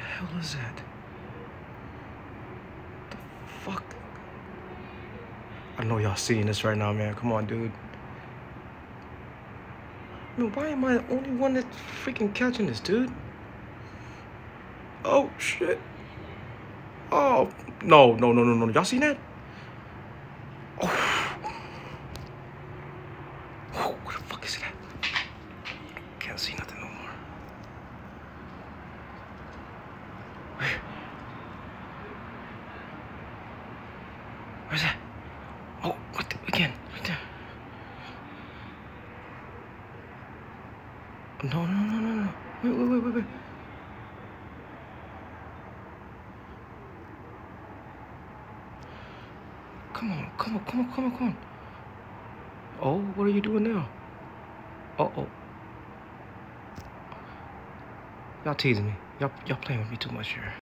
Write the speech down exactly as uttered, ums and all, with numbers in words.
hell is that? The fuck? I know y'all seeing this right now, man. Come on, dude. I mean, why am I the only one that's freaking catching this, dude? Oh, shit. Oh, no, no, no, no, no. Y'all seen that? Oh. Oh, what the fuck is that? Can't see nothing no more. Where? Where's that? Oh, what the, again, right there. No, no, no, no, no. Wait, wait, wait, wait, wait. Come on, come on, come on, come on, come on. Oh, what are you doing now? Uh-oh. Y'all teasing me. Y'all, y'all playing with me too much here.